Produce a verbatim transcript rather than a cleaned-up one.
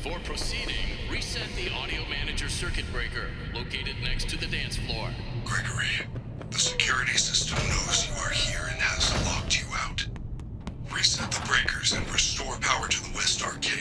Before proceeding, reset the audio manager circuit breaker located next to the dance floor. Gregory, the security system knows you are here and has locked you out. Reset the breakers and restore power to the West Arcade.